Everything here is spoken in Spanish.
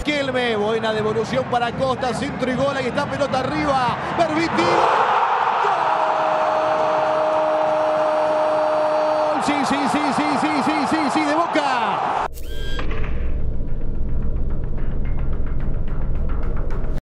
Riquelme. Buena devolución para Costa. Centro y gol. Ahí está, pelota arriba. Berviti. ¡Gol! Sí, sí, sí, sí, sí, sí, sí, sí.